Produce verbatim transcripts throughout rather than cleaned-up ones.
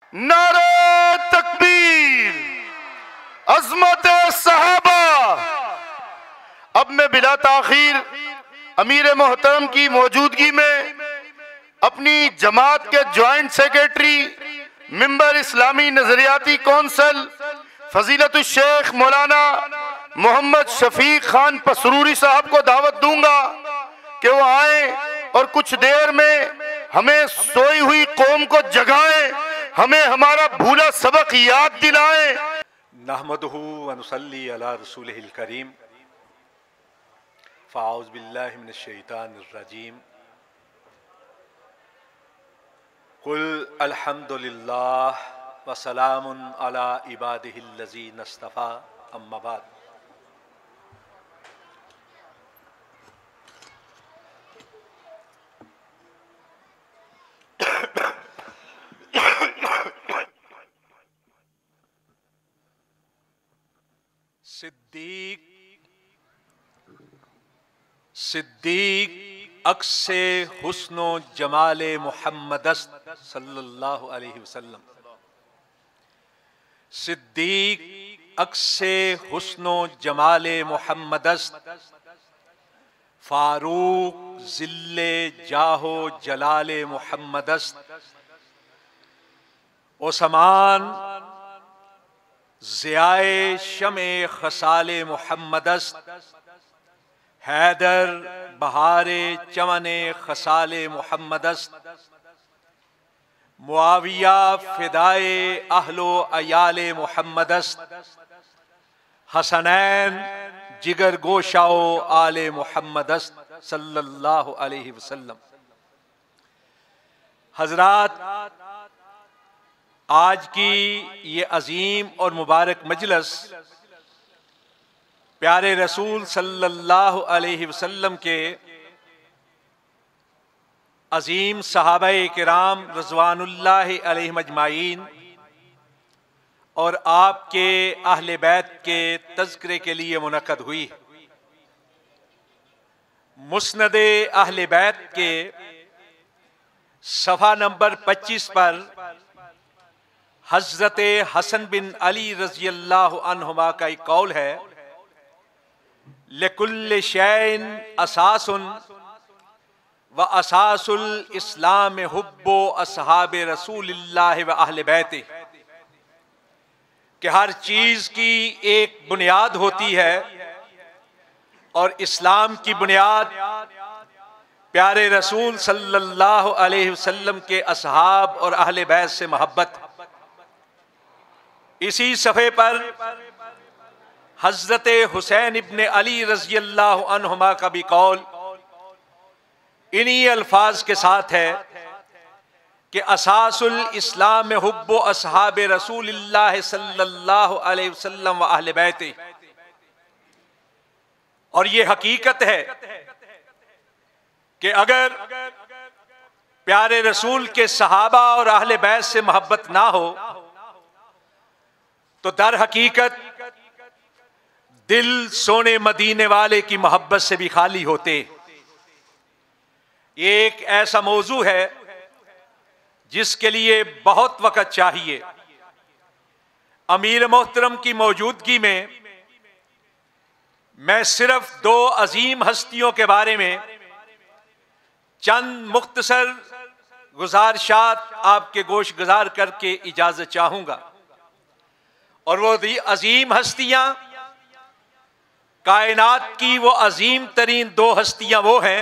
नारे तकबीर, अज़मत सहाबा। अब मैं बिला ताखीर अमीर मोहतरम की मौजूदगी में अपनी जमात के ज्वाइंट सेक्रेटरी मिंबर इस्लामी नजरियाती कौंसल फजीलतुल शेख मौलाना मोहम्मद शफीक खान पसरूरी साहब को दावत दूंगा कि वो आए और कुछ देर में हमें सोई हुई कौम को जगाएं, हमें हमारा भूला सबक याद दिलाएं। नहमदुहु व नुसल्ली अला रसूलिहिल करीम। फ़ाऊज़ु बिल्लाहि मिनश शैतानिर रजीम। कुल अल्हम्दुलिल्लाह व सलामुन अला इबादिहिल्लज़ीना इस्तफ़ा, अम्मा बाद। सिद्दीक सिद्दीक अक्से हुस्नो जमाले मुहम्मदस्त सल्लल्लाहु अलैहि वसल्लम। सिद्दीक अक्से हुस्नो जमाले मुहम्मदस्त, फारूक जिल्ले जाहो जलाले मुहम्मदस्त। ओसमान ज़ियाए शमे खसाले मुहम्मदस्त, हैदर बहारे चमने खसाले मुहम्मदस्त। मुआविया फिदाए अहलो अयाले मुहम्मदस्त, हसनैन जिगर गोशाओ आले मुहम्मदस्त सल्लल्लाहु अलैहि वसल्लम। हजरात, आज की ये अजीम और मुबारक मजलिस प्यारे रसूल सल्लल्लाहु अलैहि वसल्लम के अजीम सहाबाए किराम रज़वानुल्लाहि अलैहिम अजमाइन और आपके अहले बैत के तज़किरे के लिए मुनक़्क़द हुई। मुस्नदे अहले बैत के सफ़ा नंबर पच्चीस पर हज़रत हसन बिन अली रज़ी अल्लाहु अन्हुमा का एक कौल है, लिकुल्लि शैइन असासुन व असासुल इस्लाम हुब्बो अस्हाबे रसूलिल्लाहि व अहले बैते, कि हर चीज की एक बुनियाद होती है और इस्लाम की बुनियाद प्यारे रसूल सल्लल्लाहु अलैहि वसल्लम के असहाब और अहले बैत से मोहब्बत। इसी सफ़े पर हज़रत हुसैन इब्ने अली रज़ी अल्लाहु अन्हुमा का भी कौल इन्हीं अल्फाज के साथ है कि असासुल इस्लाम हुब्बो अस्हाबे रसूलिल्लाह सल्लल्लाहु अलैहि वसल्लम व अहले बैते। और ये हकीकत है कि अगर प्यारे रसूल के सहाबा और अहले बैत से मोहब्बत ना हो तो दर हकीकत दिल सोने मदीने वाले की मोहब्बत से भी खाली होते। ये एक ऐसा मौजू है जिसके लिए बहुत वक्त चाहिए। अमीर मोहतरम की मौजूदगी में मैं सिर्फ दो अजीम हस्तियों के बारे में चंद मुख्तसर गुजारिशात आपके गोश गुजार करके इजाजत चाहूंगा। और वो अजीम हस्तियां, कायनात की वो अजीम तरीन दो हस्तियां वो हैं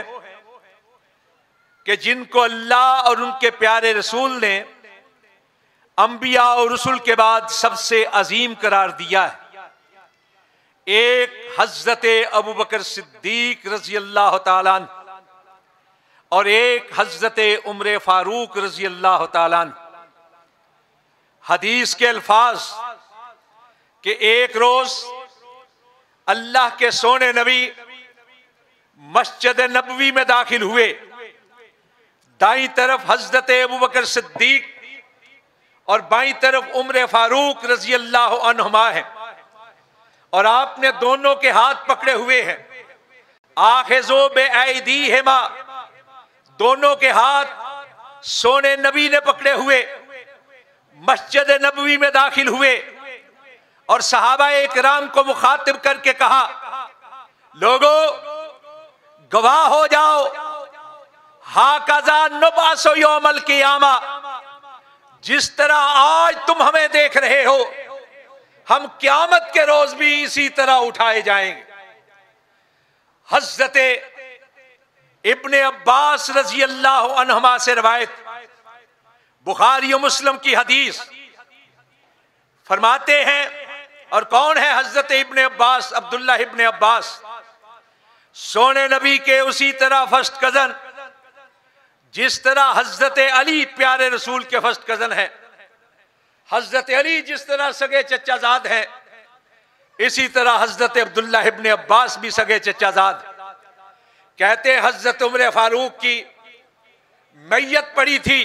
कि जिनको अल्लाह और उनके प्यारे रसूल ने अंबिया और रसूल के बाद सबसे अजीम करार दिया है। एक हजरत अबू बकर सिद्दीक रजी अल्लाह ताला अन्हु और एक हजरत उमर फारूक रजी अल्लाह ताला अन्हु। हदीस के अल्फाज कि एक रोज अल्लाह के सोने नबी मस्जिद नबवी में दाखिल हुए। दाईं तरफ हजरत अबू बकर सिद्दीक और बाईं तरफ उमर फारूक रजी अल्लाह अन्हुमा है और आपने दोनों के हाथ पकड़े हुए हैं। आखिज़ो बिअयदीहिमा, दोनों के हाथ सोने नबी ने पकड़े हुए। मस्जिद नबवी में दाखिल हुए और सहाबाए किराम को मुखातिब करके कहा, लोगों गवाह हो जाओ, हाकाज़ा नुबासो यौमल क़ियामा, जिस तरह आज तुम हमें देख रहे हो हम क़यामत के रोज भी इसी तरह उठाए जाएंगे। हज़रत इब्ने अब्बास रजी अल्लाह अन्हुमा से रवायत, बुखारी और मुस्लिम की हदीस, फरमाते हैं, और कौन है हज़रत इब्ने अब्बास? अब्दुल्लाह इब्ने अब्बास, सोने नबी के उसी तरह फर्स्ट कजन जिस तरह हज़रत अली प्यारे रसूल के फर्स्ट कजन है। हज़रत अली जिस तरह सगे चचाजाद है, इसी तरह हज़रत अब्दुल्लाह इब्ने अब्बास भी सगे चचाजाद। कहते हज़रत उमर फारूक की मैयत पड़ी थी,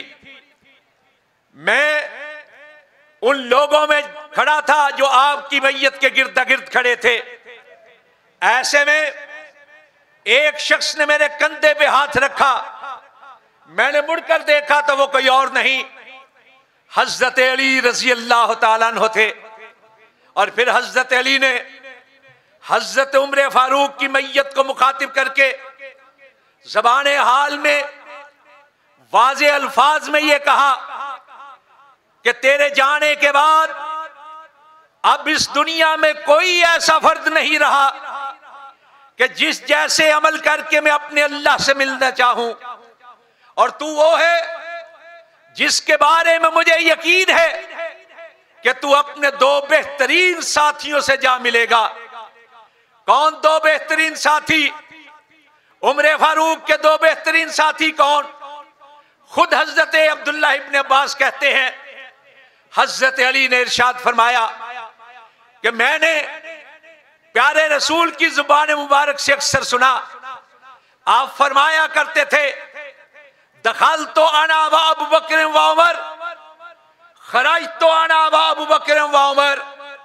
मैं उन लोगों में खड़ा था जो आपकी मैयत के गिर्द गिर्द खड़े थे। ऐसे में एक शख्स ने मेरे कंधे पे हाथ रखा, मैंने मुड़कर देखा तो वो कोई और नहीं, हज़रत अली रज़ी अल्लाह ताला अन्हु थे। और फिर हज़रत अली ने हज़रत उमर फारूक की मैयत को मुखातिब करके ज़बाने हाल में वाज़े अल्फाज में ये कहा कि तेरे जाने के बाद अब इस दुनिया में कोई ऐसा फर्द नहीं रहा कि जिस जैसे अमल करके मैं अपने अल्लाह से मिलना चाहूं, और तू वो है जिसके बारे में मुझे यकीन है कि तू अपने दो बेहतरीन साथियों से जा मिलेगा। कौन दो बेहतरीन साथी? उमर फारूक के दो बेहतरीन साथी कौन? खुद हज़रत अब्दुल्लाह इब्ने अब्बास कहते हैं, हज़रत अली ने इरशाद फरमाया कि मैंने प्यारे रसूल की जुबान मुबारक से अक्सर सुना, आप फरमाया करते थे, दखल तो अना व अबू बकर व उमर, खराज तो अना व अबू बकर व उमर,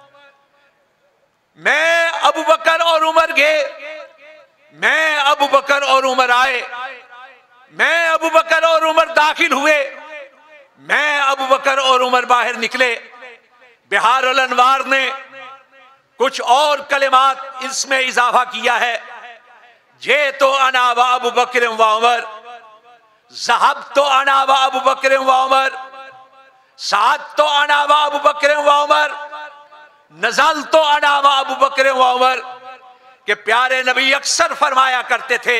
मैं अबू बकर और उमर गए, मैं अबू बकर और उमर आए, मैं अबू बकर और उमर दाखिल हुए, मैं अबू बकर और उमर बाहर निकले। बिहार अल अनवार ने कुछ और कलिमात इसमें इजाफा किया है, जे तो अना व अबू बकर व उमर, ज़हब तो अना व अबू बकर व उमर, साद तो अना व अबू बकर व उमर, नज़ल तो अना व अबू बकर व उमर। के प्यारे नबी अक्सर फरमाया करते थे,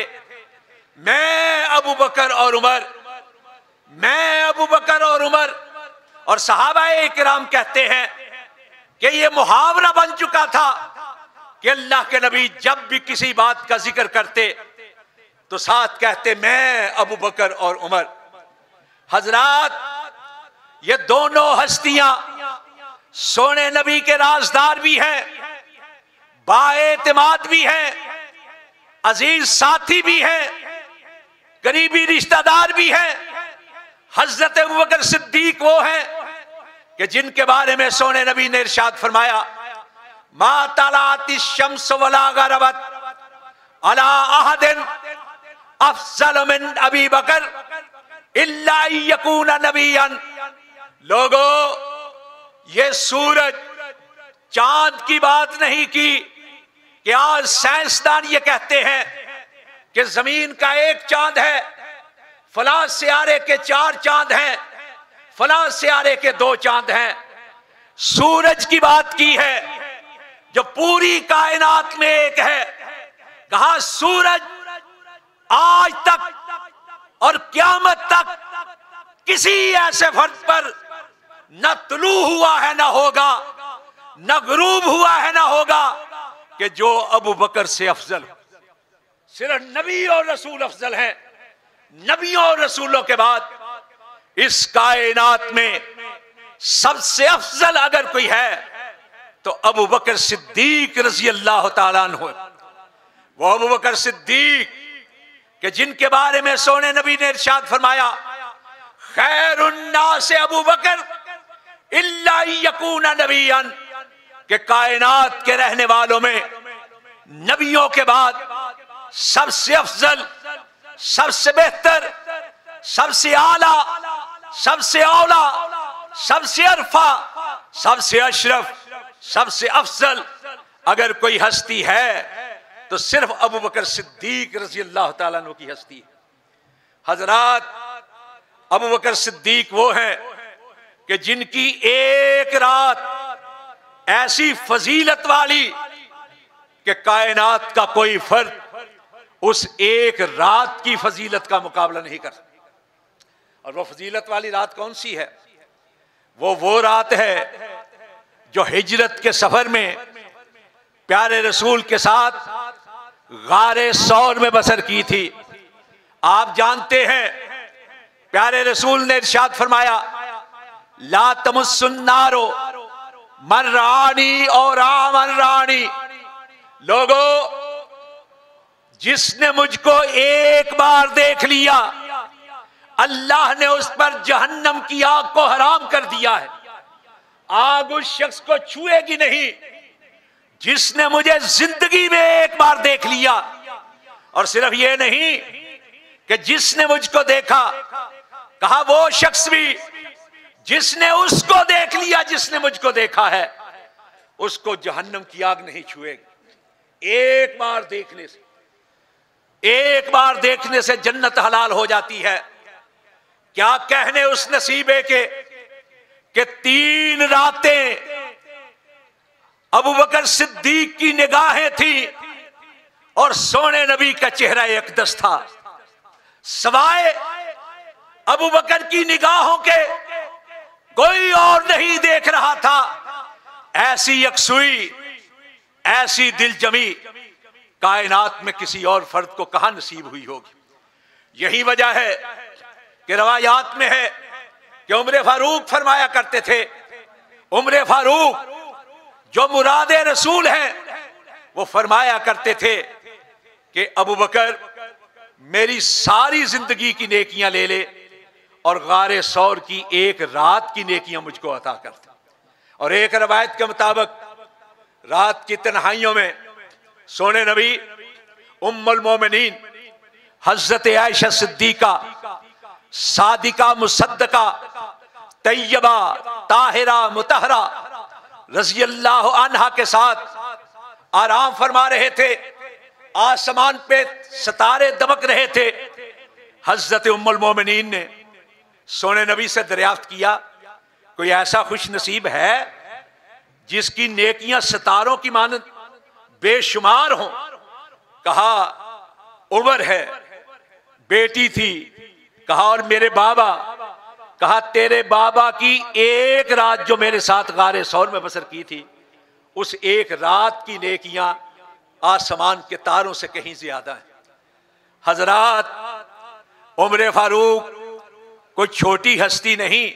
मैं अबू बकर और उमर, मैं अबू बकर और उमर। और सहाबाए किराम कहते हैं कि ये मुहावरा बन चुका था कि अल्लाह के नबी जब भी किसी बात का जिक्र करते तो साथ कहते, मैं अबू बकर और उमर। हजरात, ये दोनों हस्तियां सोने नबी के राजदार भी हैं, बाएतिमाद भी हैं, अजीज साथी भी हैं, करीबी रिश्तेदार भी हैं। हजरत अबू बकर सिद्दीक वो हैं कि जिनके बारे में सोने नबी ने इरशाद फरमाया, मा तलाति शम्स वला गरबत अला अहदिन अफजल मिन अबी बकर इल्ला यकून नबियन। लोगों, ये सूरज चांद की बात नहीं की कि आज साइंसदान ये कहते हैं कि जमीन का एक चांद है, फलां सियारे के चार चांद हैं, फलां सियारे के दो चांद हैं। सूरज की बात की है जो पूरी कायनात में एक है। कहा सूरज आज तक और क़यामत तक किसी ऐसे फर्द पर न तुलू हुआ है, न होगा, न गुरूब हुआ है, न होगा कि जो अबू बकर से अफजल। सिर्फ नबी और रसूल अफजल हैं। नबियों और रसूलों के बाद इस कायनात में सबसे अफजल अगर कोई है तो अबू बकर सिद्दीक रजी अल्लाह ताला अन्हु। वो अबू बकर सिद्दीक कि जिनके बारे में सोने नबी ने इरशाद फरमाया, खैरुन्नास अबू बकर इल्ला यकून नबियन, कि कायनात के रहने वालों में नबियों के बाद सबसे अफजल, सबसे बेहतर, सबसे आला, सबसे औला, सबसे अरफा, सबसे अशरफ, सबसे अफजल अगर कोई हस्ती है तो सिर्फ अबू बकर सिद्दीक रज़ी अल्लाह ताला अन्हु की हस्ती है। हजरात, अबू बकर सिद्दीक वो हैं कि जिनकी एक रात ऐसी फजीलत वाली कि कायनात का कोई फर्द उस एक रात की फजीलत का मुकाबला नहीं कर सकता। और वो फजीलत वाली रात कौन सी है? वो वो रात है जो हिजरत के सफर में प्यारे रसूल के साथ गारे सौर में बसर की थी। आप जानते हैं प्यारे रसूल ने इरशाद फरमाया, ला तमुस्सुन्नारो मर्रानी और आमर्रानी, लोगों जिसने मुझको एक बार देख लिया अल्लाह ने उस पर जहन्नम की आग को हराम कर दिया है। आग उस शख्स को छुएगी नहीं जिसने मुझे जिंदगी में एक बार देख लिया। और सिर्फ ये नहीं कि जिसने मुझको देखा, कहा वो शख्स भी जिसने उसको देख लिया, जिसने मुझको देखा है, उसको जहन्नम की आग नहीं छुएगी। एक बार देखने से, एक बार देखने से जन्नत हलाल हो जाती है। क्या कहने उस नसीबे के कि तीन रातें अबू बकर सिद्दीक की निगाहें थी और सोने नबी का चेहरा एकदस था। सवाए अबू बकर की निगाहों के कोई और नहीं देख रहा था। ऐसी यकसुई, ऐसी दिलजमी कायनात में किसी और फर्द को कहां नसीब हुई होगी। यही वजह है कि रवायात में है कि उम्र फारूक फरमाया करते थे, उम्र फारूक जो मुरादे रसूल हैं, वो फरमाया करते थे कि अबू बकर मेरी सारी जिंदगी की नेकियां ले ले और गारे सौर की एक रात की नेकियां मुझको अता कर दे। और एक रवायत के मुताबिक रात की तन्हाइयों में सोने नबी उम्मुल मोमिनीन हजरत आयशा सिद्दीका, सादिका, मुसद्दका, तैयबा, ताहिरा, मुतहरा रज़ी अल्लाह अन्हा के साथ आराम फरमा रहे थे। आसमान पे सितारे दमक रहे थे। हजरत उम्मुल मोमिनीन ने सोने नबी से दरियाफ्त किया, कोई ऐसा खुश नसीब है जिसकी नेकियां सितारों की मानद बेशुमार हों? कहा उमर है, बेटी थी। कहा और मेरे बाबा? कहा तेरे बाबा की एक रात जो मेरे साथ गारे सौर में बसर की थी, उस एक रात की नेकियां आसमान के तारों से कहीं ज्यादा है। हजरात, उम्र फारूक कोई छोटी हस्ती नहीं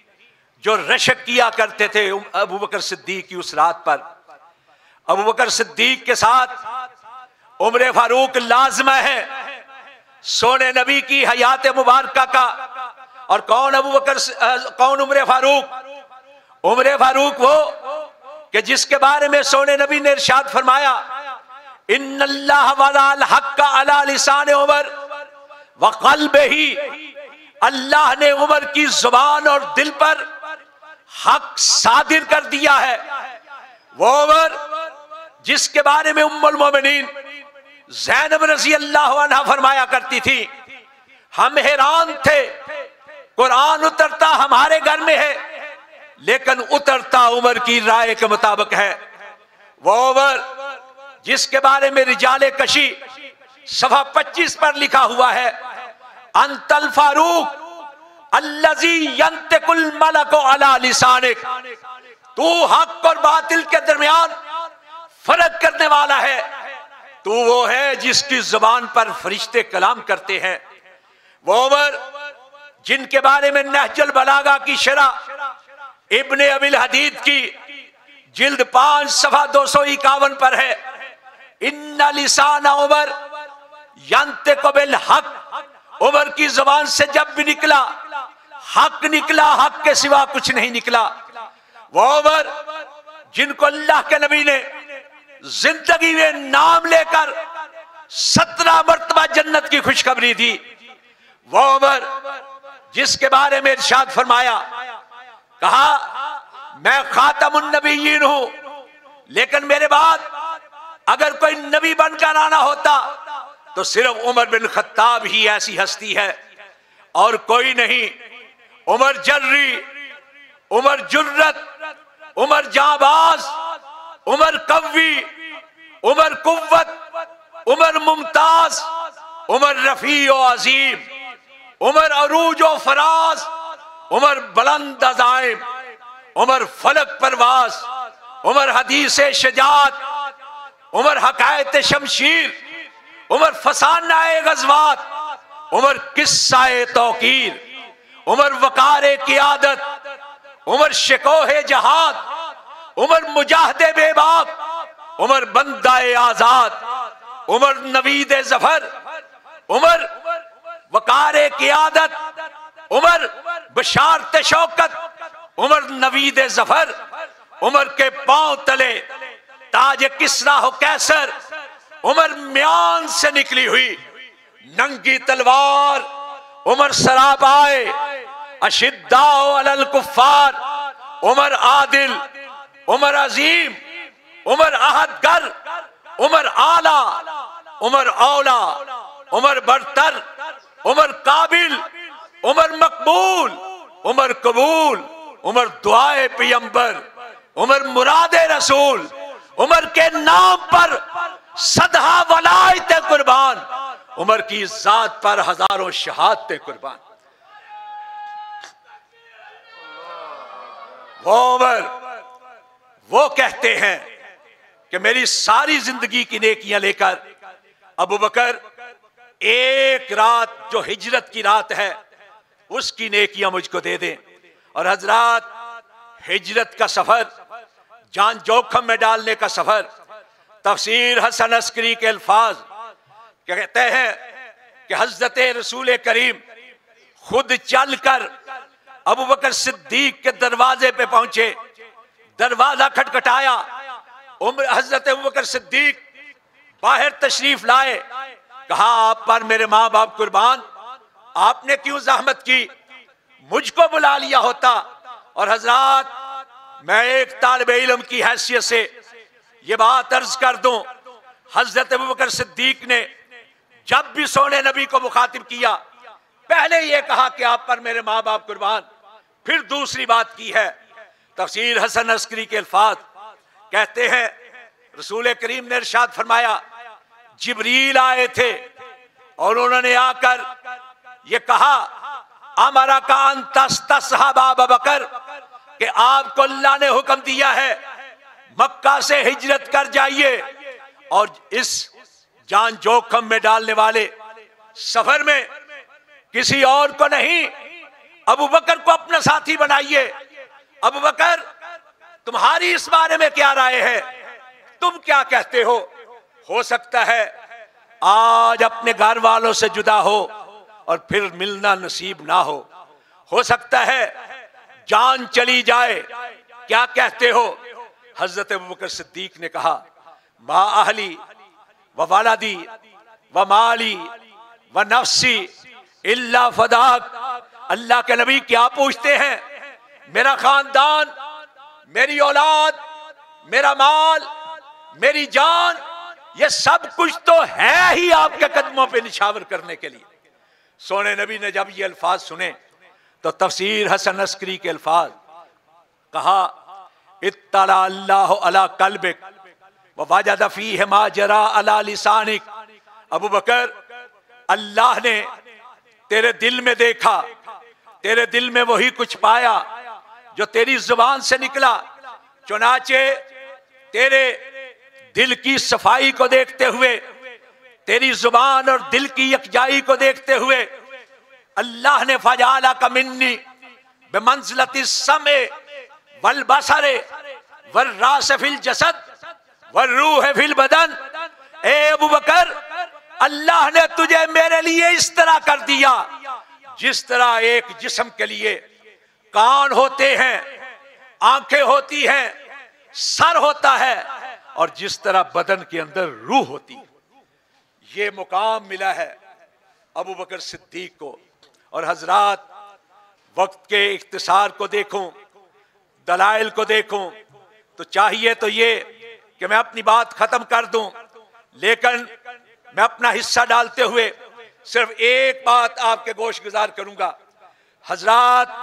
जो रशक किया करते थे अबू बकर सिद्दीक की उस रात पर। अबू बकर सिद्दीक के साथ उम्र फारूक लाजमा है सोने नबी की हयात मुबारक का। और कौन अबू बकर, कौन उम्र फारूक? उम्र फारूक वो कि जिसके बारे में सोने नबी ने इरशाद फरमाया, इन्नल्लाह वलाल हक्का अला लिसान उमर व क़ल्बिही, अल्लाह ने उमर की जुबान और दिल पर हक सादिर कर दिया है। वो उमर जिसके बारे में उम्मुल मोमिनीन ज़ैनब रज़ी अल्लाह अन्हा फरमाया करती थी, हम हैरान थे, कुरान उतरता हमारे घर में है लेकिन उतरता उमर की राय के मुताबिक है। वो उमर जिसके बारे में रिजाले कशी सफा पच्चीस पर लिखा हुआ है, अंतल फारूक अल्लज़ी यंतिकुल मलकु अला लिसानिक, तू हक और बातिल के दरमियान फर्क करने वाला है। तू वो है जिसकी जुबान पर फरिश्ते कलाम करते हैं। वो उमर जिनके बारे में नहजुल बलागा की शरह इब्ने अबिल हदीद की जिल्द पांच सफा दो सौ इक्यावन पर है, इन्ना लिसान उमर यंतिकु बिल हक, उमर की जुबान से जब भी निकला हक निकला, हक के सिवा कुछ नहीं निकला। वो उमर जिनको अल्लाह के नबी ने जिंदगी में नाम लेकर सत्रह मर्तबा जन्नत की खुशखबरी दी। वो उमर जिसके बारे में इरशाद फरमाया, कहा मैं खातमुन नबीयीन हूं, लेकिन मेरे बाद अगर कोई नबी बनकर आना होता तो सिर्फ उमर बिन खत्ताब ही ऐसी हस्ती है और कोई नहीं। उमर जर्री, उमर जुर्रत, उमर जाबाज, उमर कव्वी, उमर कुव्वत, उमर मुमताज, उमर रफी व अजीम, उमर अरूज व फराज, उमर बुलंद अज़ाइम, उमर फलक परवाज, उमर हदीस शजात, उमर हकायत शमशीर, उमर फसाना गज़वात, उमर किस्सा तौकीर, उमर वकार क़ियादत, उमर शिकोहे जहाद, उमर मुजाहिद बेबाक, उमर बंदाए आजाद, उमर नवीद जफर, उमर वकार क़ियादत, उमर बशारत शौकत, उमर नवीद जफर, उमर के पांव तले ताज किस्रा हो कैसर, उमर म्यान से निकली हुई नंगी तलवार, उमर सराबाए अशिद्दाओ अलल कुफ्फार, उमर आदिल, उमर अजीम, उमर अहदगर, उमर आला, उमर औला, उमर बरतर, उमर काबिल, उमर मकबूल, उमर कबूल, उमर दुआए पियंबर, उमर मुरादे रसूल, उमर के नाम पर सदहा वलायत कुर्बान, उमर की जात पर हजारों शहादतें कुर्बान। वो उमर वो कहते हैं कि मेरी सारी जिंदगी की नेकियां लेकर अबू बकर एक रात जो हिजरत की रात है उसकी नेकियां मुझको दे दें। और हजरात, हिजरत का सफर, जान जोखम में डालने का सफर, तफसीर हसन अस्करी के अल्फाज कहते हैं कि हजरत रसूल करीम खुद चलकर अबू बकर सिद्दीक के दरवाजे पे पहुंचे, दरवाजा खटखटाया, हजरत अबू बकर सिद्दीक बाहर तशरीफ लाए, कहा आप पर मेरे माँ बाप कुर्बान, आपने क्यों जहमत की, मुझको बुला लिया होता। और हजरात, मैं एक तालिबे इल्म की हैसियत से ये बात अर्ज कर दूं, हजरत अबू बकर सिद्दीक ने जब भी सोने नबी को मुखातिब किया पहले ये कहा कि आप पर मेरे माँ बाप कुर्बान, फिर दूसरी बात की है। तफसीर हसन अस्करी के अल्फाज कहते हैं रसूल करीम ने इरशाद फरमाया, जिब्रील आए थे और उन्होंने आकर ये कहा, अमरा का अंतस्तसहाबा अबू बकर, कि आपको अल्लाह ने हुक्म दिया है मक्का से हिजरत कर जाइए और इस जान जोखम में डालने वाले सफर में किसी और को नहीं, अबू बकर को अपना साथी बनाइए। अबू बकर, तुम्हारी इस बारे में क्या राय है, तुम क्या कहते हो? हो सकता है आज अपने घर वालों से जुदा हो और फिर मिलना नसीब ना हो हो सकता है जान चली जाए, क्या कहते हो? हजरत अबू बकर सिद्दीक ने कहा, मा अहली व वालदी व माली व नफ्सी इल्ला फदाक। अल्लाह के नबी क्या पूछते हैं? मेरा खानदान, मेरी औलाद, मेरा माल, मेरी जान, ये सब कुछ तो है ही आपके कदमों पे निछावर करने के लिए। सोने नबी ने जब ये अल्फाज सुने तो तफसीर हसन अस्करी के अल्फाज कहा, इत्तला अल्लाह अला कल्बिक व वजद फीह मा जरा अला लिसानिक। अबू बकर, अल्लाह ने तेरे दिल में देखा, तेरे दिल में वही कुछ पाया जो तेरी जुबान से निकला। चुनाचे तेरे दिल की सफाई को देखते हुए, तेरी जुबान और दिल की यकजाई को देखते हुए अल्लाह ने फजाला का मिन्नी बेमंज़िलति समे वल बसरे वल रास फिल जसद वल रूह फिल बदन। ए अबू बकर, अल्लाह ने तुझे मेरे लिए इस तरह कर दिया जिस तरह एक जिस्म के लिए कान होते हैं, आंखें होती हैं, सर होता है, और जिस तरह बदन के अंदर रूह होती है। ये मुकाम मिला है अबू बकर सिद्दीक को। और हजरात, वक्त के इख्तिसार को देखूं, दलाइल को देखूं तो चाहिए तो ये कि मैं अपनी बात खत्म कर दूं, लेकिन मैं अपना हिस्सा डालते हुए सिर्फ एक बात आपके गोश गुजार करूंगा। हजरात,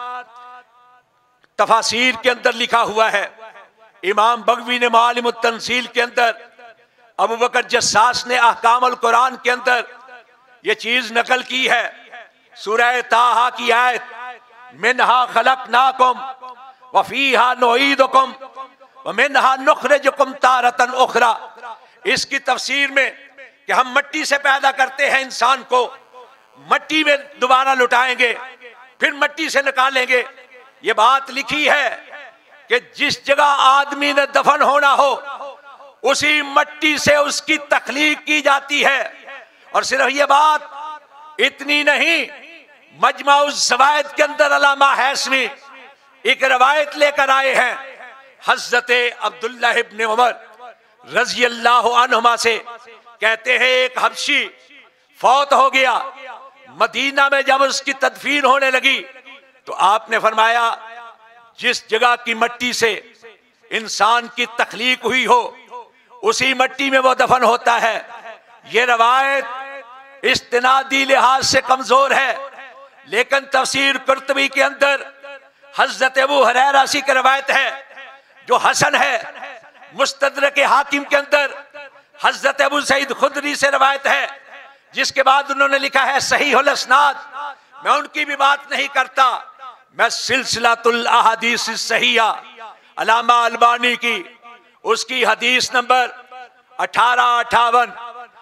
तफासीर के अंदर लिखा हुआ है, इमाम बगवी ने मालिम तंजील के अंदर, अबू बकर जस्सास ने अहकामुल कुरान के अंदर ये चीज नकल की है। सूरह ताहा की आयत, मिनहा खलकनाकुम व फीहा नुईदुकुम व मिनहा नुखरिजुकुम तारतन उखरा। इसकी तफसीर में कि हम मिट्टी से पैदा करते हैं इंसान को, मिट्टी में दोबारा लुटाएंगे, फिर मिट्टी से निकालेंगे। ये बात लिखी है कि जिस जगह आदमी ने दफन होना हो उसी मिट्टी से उसकी तख्लीक की जाती है। और सिर्फ ये बात इतनी नहीं, मजमाउज़ ज़वाइद के अंदर अल्लामा हैसमी एक रवायत लेकर आए हैं, हज़रत अब्दुल्लाह इब्न उमर रज़ी अल्लाह अन्हुमा से, कहते हैं एक हबशी फौत हो गया। मदीना में जब उसकी तदफीन होने लगी तो आपने फरमाया जिस जगह की मिट्टी से इंसान की तख्लीक हुई हो उसी मिट्टी में वो दफन होता है। ये रवायत इस्तिनादी लिहाज से कमजोर है, लेकिन तफसीर कुर्तबी के अंदर हजरत अबू हुरैरा सी की रवायत है जो हसन है। मुस्तदरक के हाकिम के अंदर हजरत अबू सईद खुदरी से रवायत है, जिसके बाद उन्होंने लिखा है सहीहुल इस्नाद। मैं उनकी भी बात नहीं करता, मैं सिलसिलातुल अहादीस सहीहा अल्लामा अलबानी की उसकी हदीस नंबर अठारह अठावन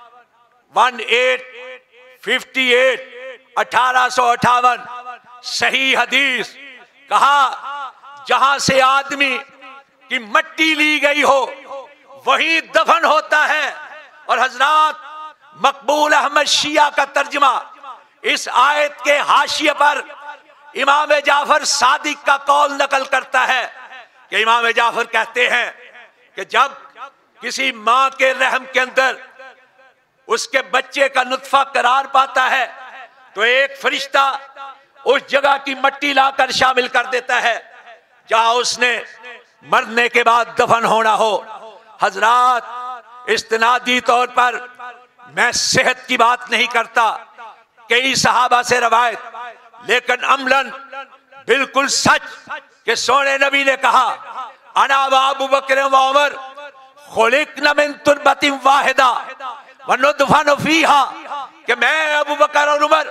वन एट फिफ्टी एट अठारह सौ अठावन सही हदीस, कहा जहां से आदमी की मिट्टी ली गई हो वही दफन होता है। और हजरात, मकबूल अहमद शिया का तर्जुमा इस आयत के हाशिये पर इमाम जाफर सादिक का कौल नकल करता है कि इमाम जाफर कहते हैं कि जब किसी मां के रहम के अंदर उसके बच्चे का नुत्फा करार पाता है तो एक फरिश्ता उस जगह की मिट्टी लाकर शामिल कर देता है जहां उसने मरने के बाद दफन होना हो। हजरात, इस्तिनादी तौर पर मैं सेहत की बात नहीं करता, कई सहाबा से रवायत, लेकिन अमलन बिल्कुल सच कि सोने नबी ने कहा अना व अबू बकर व उमर खुलिकना मिन तुरबतिन वाहिदा व नुदफनु फीहा, कि मैं अबू बकर और उमर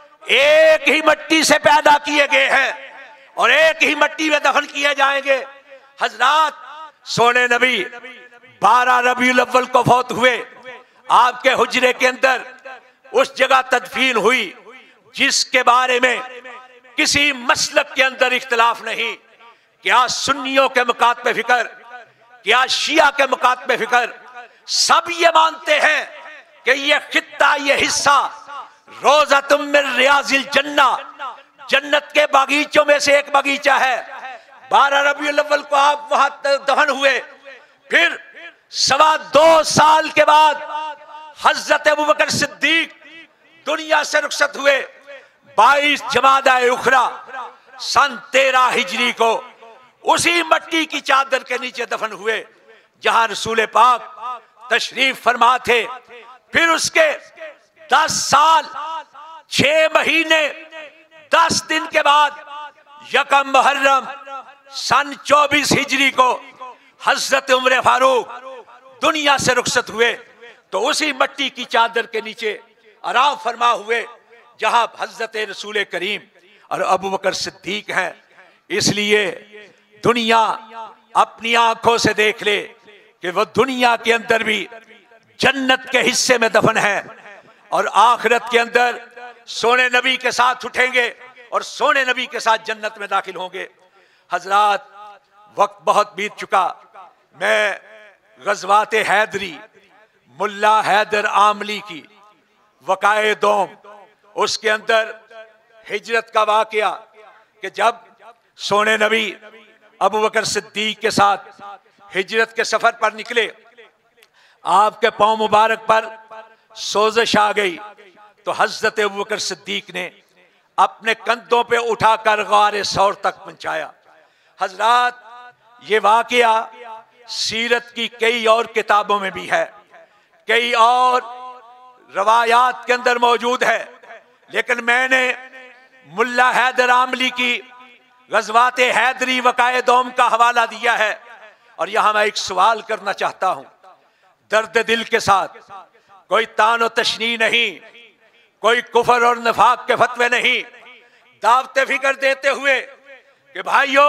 एक ही मिट्टी से पैदा किए गए हैं और एक ही मिट्टी में दफन किए जाएंगे। हजरात, सोने नबी बारह रबीउल अव्वल को फौत हुए, आपके हुजरे के अंदर उस जगह तदफीन हुई जिसके बारे में किसी मसलक के अंदर इख्तिलाफ नहीं। क्या सुन्नियों के मुकात पे फिक्र, क्या शिया के मुकात पे फिक्र, सब ये मानते हैं कि ये खित्ता, ये हिस्सा रोज़तुम मिन रियाजिल जन्ना, जन्नत के बागीचों में से एक बगीचा है। बारह रबीउल अव्वल को आप वहां दफन हुए, फिर सवा दो साल के बाद हजरत अबू बकर सिद्दीक दुनिया से रुखसत हुए। बाईस जमादा उखरा सन तेरह हिजरी को उसी मिट्टी की चादर के नीचे दफन हुए जहां रसूल पाक तशरीफ फरमा थे। फिर उसके दस साल छह महीने दस दिन के बाद यकम मुहर्रम सन चौबीस हिजरी को हजरत उमर फारूक दुनिया से रुखसत हुए, तो उसी मिट्टी की चादर के नीचे आराम फरमा हुए जहां हजरत रसूल करीम और अबू बकर सिद्दीक हैं। इसलिए दुनिया अपनी आंखों से देख ले कि वो दुनिया के अंदर भी जन्नत के हिस्से में दफन है और आखिरत के अंदर सोने नबी के साथ उठेंगे और सोने नबी के साथ जन्नत में दाखिल होंगे। हजरात, वक्त बहुत बीत चुका। मैं गज़वाते हैदरी, मुल्ला हैदर आमली की वकाए दोम, उसके अंदर हिजरत का वाकया कि जब सोने नबी अबू बकर सिद्दीक के साथ हिजरत के सफर पर निकले, आपके पांव मुबारक पर सोजिश आ गई, तो हजरत अबू बकर सिद्दीक ने अपने कंधों पे उठाकर गारे सौर तक पहुंचाया। हजरात, ये वाकया सीरत की कई और किताबों में भी है, कई और रवायात के अंदर मौजूद है, लेकिन मैंने मुल्ला हैदर आमली की गज़वात हैदरी वकाए दौम का हवाला दिया है। और यहां मैं एक सवाल करना चाहता हूं दर्द दिल के साथ, कोई तानो तशनी नहीं, कोई कुफर और निफाक के फतवे नहीं, दावते फिक्र देते हुए कि भाइयों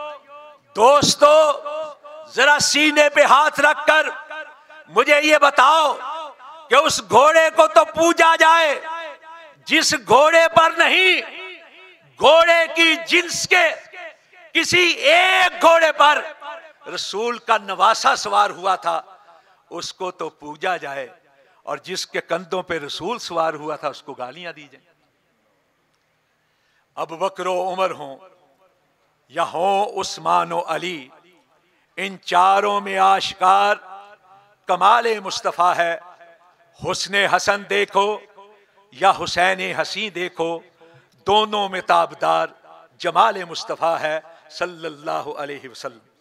दोस्तों जरा सीने पे हाथ रखकर मुझे ये बताओ कि उस घोड़े को तो पूजा जाए जिस घोड़े पर नहीं, घोड़े की जिन्स के किसी एक घोड़े पर रसूल का नवासा सवार हुआ था उसको तो पूजा जाए, और जिसके कंधों पे रसूल सवार हुआ था उसको गालियां दी जाए। अब बकरो उमर हो या हो उस्मान व अली, इन चारों में आशिकार कमाले मुस्तफ़ा है। हुस्ने हसन देखो या हुसैन हसी देखो, दोनों में ताबदार जमाले मुस्तफ़ा है सल्लल्लाहु अलैहि वसल्लम।